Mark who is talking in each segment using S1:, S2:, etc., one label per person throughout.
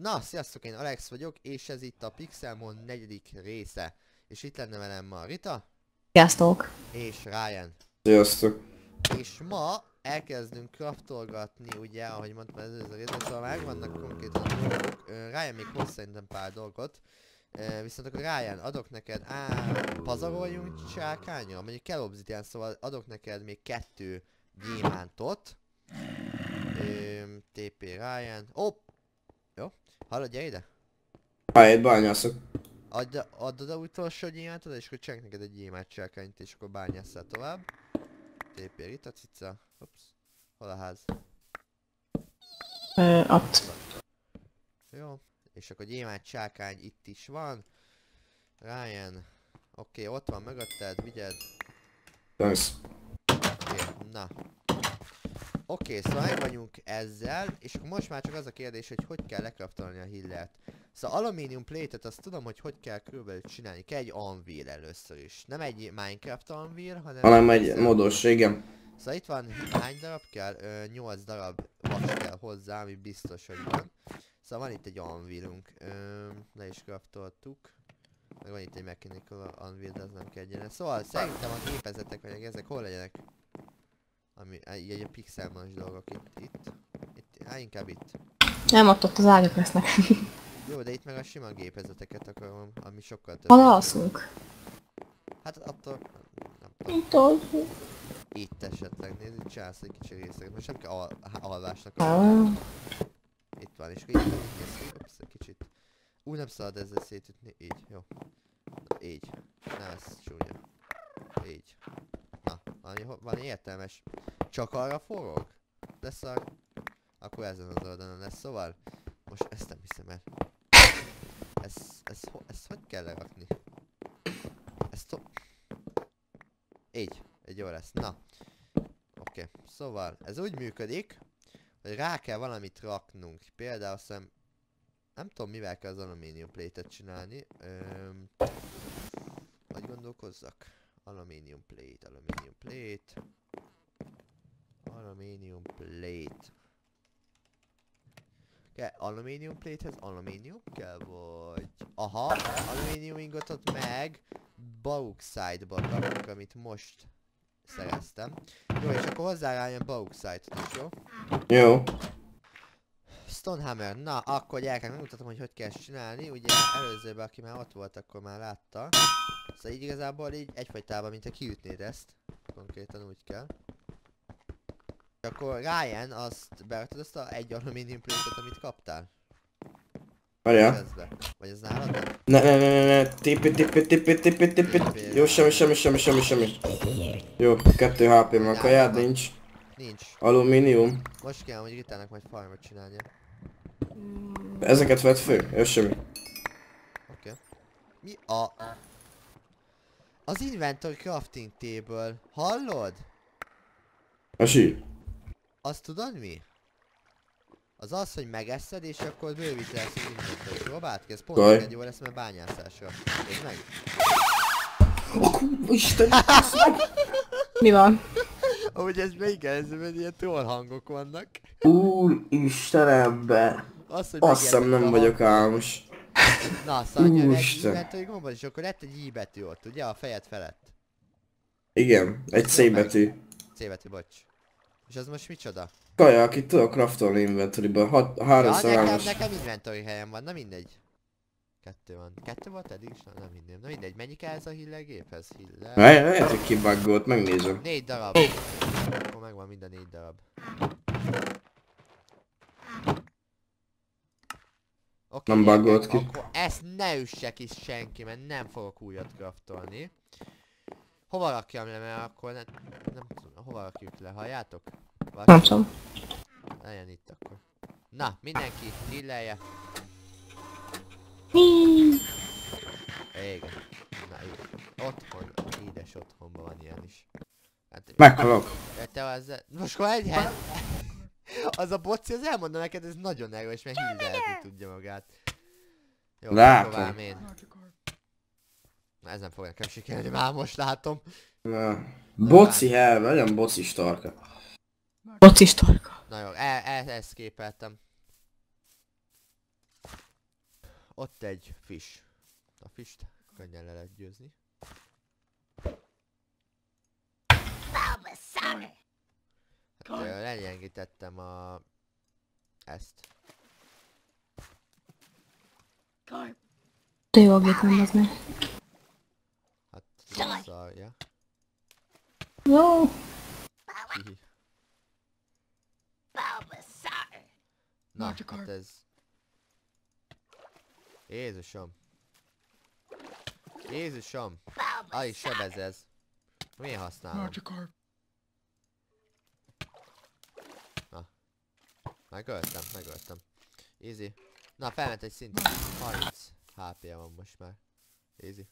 S1: Na, sziasztok, én Alex vagyok, és ez itt a Pixelmon 4. része. És itt lenne velem ma Rita.
S2: Sziasztok!
S1: És Ryan.
S3: Sziasztok!
S1: És ma elkezdünk craftolgatni, ugye, ahogy mondtam, ez a része, szóval megvannak konkrétan a dolgok. Ryan még hoz szerintem pár dolgot. Viszont akkor Ryan, adok neked, pazaroljunk csákányra? Mondjuk kell obsidian, szóval adok neked még 2 gyémántot. TP Ryan. Jó, hallod, gyere ide?
S3: Pályát bányászok.
S1: Add oda utolsó gyémántot, és akkor csinálj neked egy gyémánt csákányt, és akkor bányásszál tovább. TP Rita cica. Ups. Hol a ház?
S2: Ott.
S1: Jó. És akkor gyémánt csákány itt is van. Ryan. Oké, ott van mögötted, vigyed.
S3: Thanks.
S1: Oké, na. Oké, szóval meg vagyunk ezzel, és akkor most már csak az a kérdés, hogy hogy kell lekraftolni a hillert. Szóval aluminium plate-et azt tudom, hogy kell körülbelül csinálni. Kell egy anvil először is. Nem egy Minecraft anvil,
S3: hanem egy modos, igen.
S1: Szóval itt van, hány darab kell? 8 darab vas kell hozzá, ami biztos, hogy van. Szóval van itt egy anvilunk. Le is craftoltuk. Meg van itt egy mechanical anvil, de az nem kell egyenlen. Szóval szerintem a gépezetek, vagy ezek hol legyenek? Ami egy a pixelmans dolgok itt. Inkább itt.
S2: Nem, ott az ágyak lesznek.
S1: Jó, de itt meg a sima gépezeteket akarom, ami sokkal több.
S2: Hol alszunk?
S1: Hát attól...
S2: Itt alszunk.
S1: Itt esetleg, nézd, itt csinálsz egy kicsi részeket. Most nem kell alvásnak. Itt van, és akkor így ups, egy kicsit. Nem szabad ezzel szétütni, így, jó. Így. Nem, ez csúnya. Így. Na, valami értelmes. Csak arra forog? Lesz a... Akkor ezen az oldalon lesz, szóval... Most ezt nem hiszem el. Ezt hogy kell lerakni? Így. Egy jó lesz. Na. Oké. Szóval, ez úgy működik, hogy rá kell valamit raknunk. Például azt hiszem... Nem tudom, mivel kell az aluminium plate-et csinálni. Hogy gondolkozzak? Aluminium plate. Kell aluminium plate-hez aluminium kell, vagy... Aha, aluminium ingotot meg bauxite-ba rakunk, amit most szereztem. Jó, és akkor hozzárájön bauxite-ot is, jó?
S3: Jó.
S1: Stonehammer, na akkor gyerekek, megmutatom, hogy kell csinálni. Ugye előzőben, aki már ott volt, akkor már látta. Szóval így igazából így egyfajtában, mint ha kiütnéd ezt. Konkrétan úgy kell. És akkor Ryan, azt berakod azt a egy aluminium plate-et, amit kaptál?
S3: Várjál.
S1: Vagy ez nálad?
S3: Ne. Tipi. Jó, semmi. Jó, 2 HP, már kajád nincs.
S1: Nincs.
S3: Alumínium.
S1: Most kell, hogy Ritának majd farmot csinálnia.
S3: Ezeket vett fő, jó semmi.
S1: Oké. Mi a... Az inventory crafting table, hallod?
S3: A sír.
S1: Azt tudod mi? Az az, hogy megeszed és akkor bővítesz az inventory. Próbáld ki, ez pont neked jó lesz, mert bányászásra. Nézd meg.
S3: Isten,
S2: Mi van?
S1: Ahogy ez beigazolom, ilyen troll hangok vannak.
S3: Úristenembe.
S1: Az, hogy
S3: Azt hiszem nem vagyok álmos.
S1: Na, szóval egy inventory gombod, és akkor lett egy I betű ott, ugye? A fejed felett.
S3: Igen, egy C betű.
S1: C betű, bocs. És az most micsoda?
S3: Kaja, akit tudok craftolni inventoryba, 300-as.
S1: Nekem inventory helyem van, na mindegy. 2 van. 2 volt eddig is? Nem hinném. Na mindegy, mennyi kell ez a hiller géphez?
S3: Lehet, hogy kibuggolt, megnézem.
S1: 4 darab. Akkor megvan minden 4 darab. Oké,
S3: Nem buggolt ki.
S1: akkor ezt ne üsse ki senki, mert nem fogok újat craftolni. Hova rakjam le, mert akkor nem tudom, hova rakjuk le, halljátok?
S2: Nem tudom.
S1: Legyen itt akkor. Na, mindenki, hillelje. Igen. Na így. Otthon, édes otthonban van ilyen is. Hát,
S3: Meghalok.
S1: te az... Most akkor egy hely... Az a boci, az elmondom neked, ez nagyon erős, mert hillelni tudja magát. Jó,
S3: látom.
S1: tovább én. Na, ez nem fog nekem sikerülni, már most látom.
S3: Na. Boci hell, nagyon bocis tarka.
S2: Bocis torka.
S1: Na jó, ezt képeltem. Ott egy fish. A fisht könnyen le lehet győzni. Hát legyengítettem ezt.
S2: Te jó a gép nem az meg.
S1: Hát szarja.
S2: Jó.
S1: Hihi. Na, hát ez... Jézusom. Jézusom. Alig sebez ez. Miért használom? Na. Megöltem. Easy. Na, felment egy szint. 30 HP-ja van most már. Easy.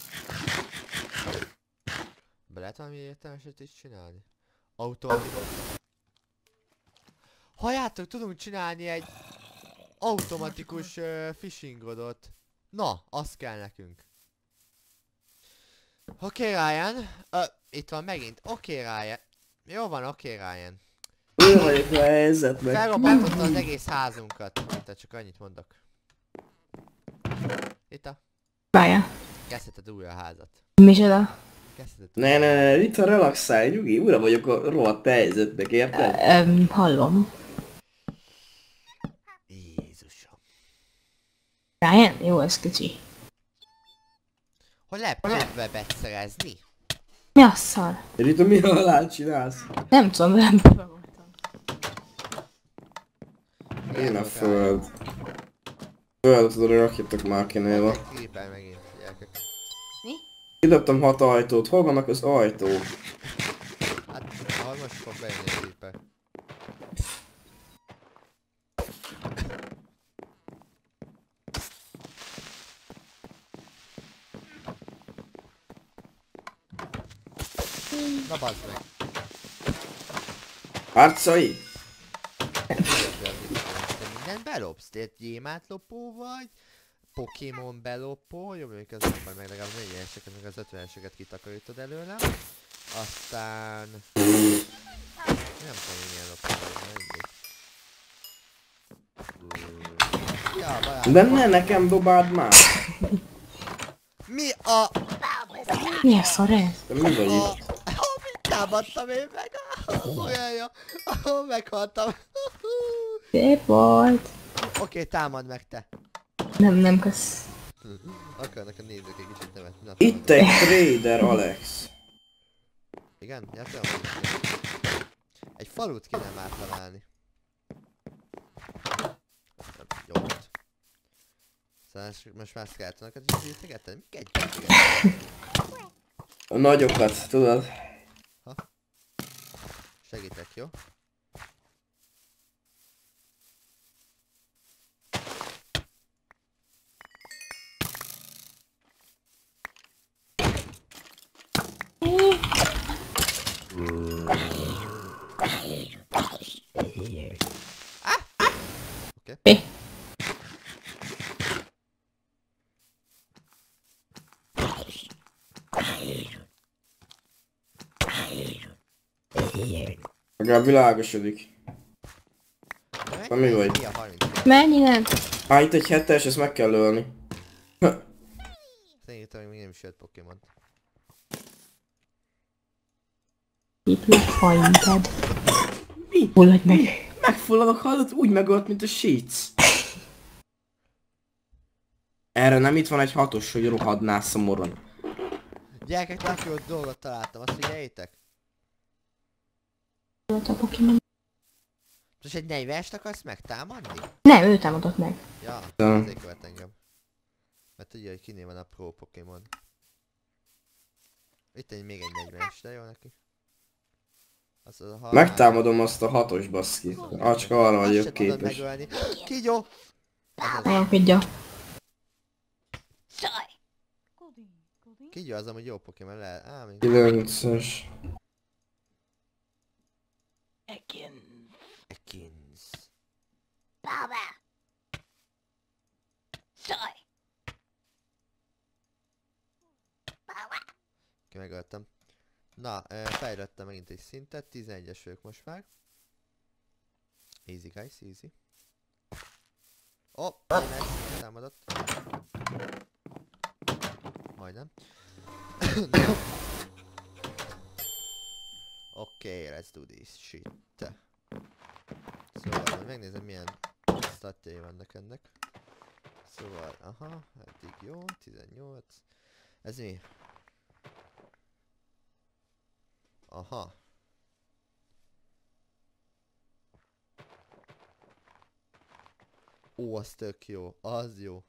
S1: Be lehet valami értelmeset is csinálni? Automatikus. Halljátok, tudunk csinálni egy automatikus fishingodot. Na, az kell nekünk. Oké, Ryan. Itt van megint. Oké, Ryan. Jó van, oké, Ryan.
S3: Én vagyok a helyzetben.
S1: Felrobbantottam az egész házunkat. Tehát csak annyit mondok. Itt a...
S2: Várjál.
S1: Kezdheted újra a házat.
S2: Micsoda?
S1: Kezdheted.
S3: Ne, itt a relaxálj, nyugi, újra vagyok a rohadt helyzetnek, érted?
S2: Hallom.
S1: Jézusom.
S2: Ryan? Jó, ez kicsi.
S1: Hogy lehet webet szerezni?
S2: Mi a szar?
S3: Rita, mi halál csinálsz?
S2: Nem tudom, nem voltam.
S3: Én a föld. Földet oda rakjatok már kinél.
S1: Creeper megint, gyerekek.
S2: Mi?
S3: Kidobtam 6 ajtót, hol vannak az ajtók?
S1: Hát, ahol most fog bejönni a creeper. Na bazd meg.
S3: Harcolj!
S1: Te mindent belopsz? Te gyémánt lopó vagy? Pokémon belopó? Jó, mondjuk az nem baj, meg legalább 40-eseket, meg az 50-eseket kitakarítod előlem. Aztán... Nem tudom, hogy milyen lopó vagy, mindig. Ja, barátom.
S3: De ne nekem dobáld már!
S1: Mi a...
S2: Mi a szar ez?
S3: De mi vagy itt?
S1: Mit támadtam én meg? Olyan jó. Meghaltam.
S2: Szép volt.
S1: Oké, támad meg te.
S2: Nem kösz.
S1: Akarnak a nézők egy kicsit nevetni. Na,
S3: Itt egy trader, Alex.
S1: igen? Ja, tudom. Egy falut kéne már találni. Jó volt. Szóval most már skeletonokat is gyűjtögetni? Mik egy gyűjtögetni?
S3: A nagyokat, tudod?
S1: Segítek, jó? Oké.
S3: Legalább világosodik. Na, mi vagy?
S1: Mi a 30?
S2: Mennyi nem?
S3: Itt egy 7-es, ezt meg kell ölni.
S1: Szerintem még nem is jött Pokémon.
S2: Itt megfajinted.
S3: Mi?
S2: Fulladj meg.
S3: Megfulladok, hallod? Úgy megölt, mint a sheets. Erre nem itt van egy 6-os, hogy rohadnál szomorúan.
S1: Gyerekek, tök jó dolgot találtam, azt figyeljétek?
S2: Volt a Pokémon.
S1: Most egy 40-est akarsz megtámadni?
S2: Nem, ő támadott meg.
S1: Ja,
S3: Ja.
S1: azért követ engem. Mert tudja, hogy kinél van a Pro Pokémon. Itt még egy 40-es, de jó neki. Az a halál...
S3: Megtámadom azt a 6-os, baszki. Csak arra
S1: Azt
S3: vagyok
S1: se tudod
S3: képes.
S1: megölni. Kígyó!
S2: Elküldja.
S1: Kígyó az amúgy jó Pokémon lehet. Á, még...
S3: 9-es.
S1: Ekins. Oké, megöltem. Na, fejlődtem megint egy szintet, 11-es vagyok most már. Easy guys, easy. Oh, támadott. Majdnem. Okay, let's do this shit. Szóval majd megnézem milyen statjai vannak ennek. Szóval, aha, eddig jó, 18. Ez mi? Aha. Ó, az tök jó, az jó.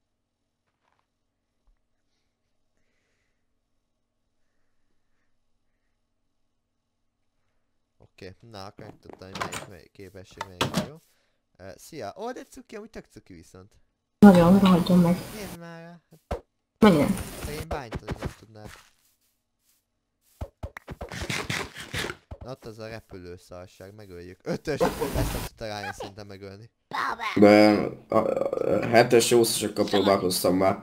S1: Oké, na, akkor megtudtam, hogy melyik képesség melyik jó. Szia! Ó, de cuki, amúgy tök cuki viszont.
S2: Nagyon, rohadjon meg.
S1: Nézd már rá. Hát,
S2: Menjen.
S1: én bánytani nem tudnál. Na ott az a repülő szarság, megöljük. 5-ös! Ezt nem tudta Ryan szerintem megölni.
S3: De a 7-es 20-asokkal próbálkoztam már.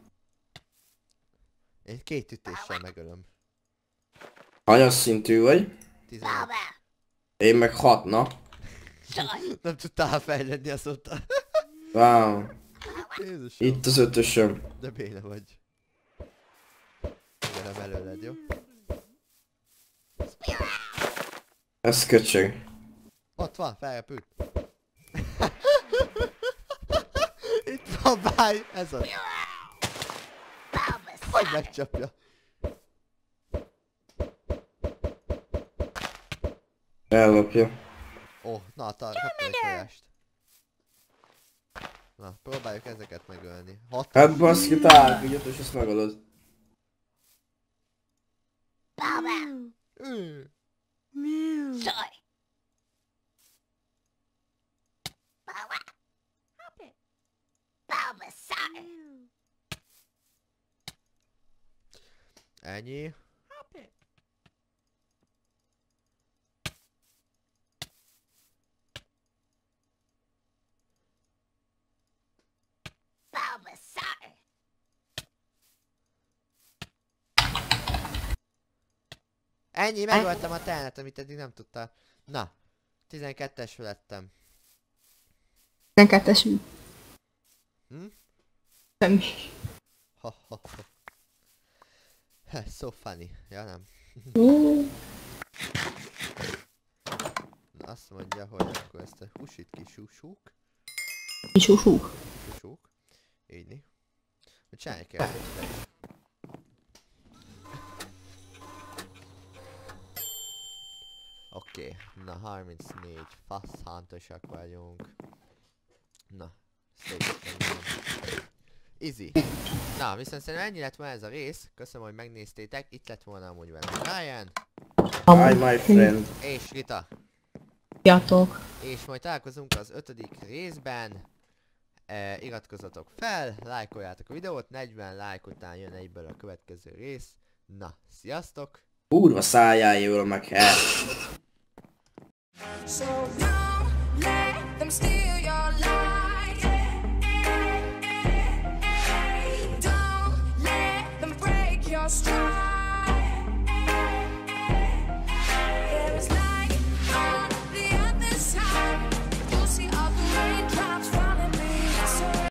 S1: Én 2 ütéssel megölöm.
S3: Hanyas szintű vagy?
S1: 15.
S3: Én meg 6, na.
S1: Nem tudtál fejlődni azóta.
S3: Wow.
S1: Jézusom.
S3: Itt az 5-ösöm.
S1: De béna vagy. Megölöm előled, jó?
S3: Ez köcsög.
S1: Ott van, felrepült. Itt van báj, ez az. Hogy megcsapja.
S3: Ellopja.
S1: Ó, na, kaptam egy folyást. Na, próbáljuk ezeket megölni. 6.
S3: Hát baszki, találjuk egy 5-ös, ezt megadod.
S1: Ennyi. Ennyi, megöltem a telnet, amit eddig nem tudtál. Na, 12-es lettem.
S2: 12-es.
S1: Hm?
S2: Semmi.
S1: Ha ha ha. So funny. Ja nem. Na, azt mondja, hogy akkor ezt a husit kisúsuk.
S2: Kisúsú.
S1: Susuk. Így. Hogy csinálj kell. Oké, na 34 faszántosak vagyunk. Na, easy. Na, viszont szerintem ennyi lett volna ez a rész. Köszönöm, hogy megnéztétek. Itt lett volna amúgy velem Ryan.
S3: Hi my friend.
S1: És Rita.
S2: Sziasztok.
S1: És majd találkozunk az 5. részben. Iratkozzatok fel, lájkoljátok a videót, 40 lájk után jön egyből a következő rész. Na, sziasztok!
S3: Kurva szájájól meg el.
S4: So don't let them steal your life.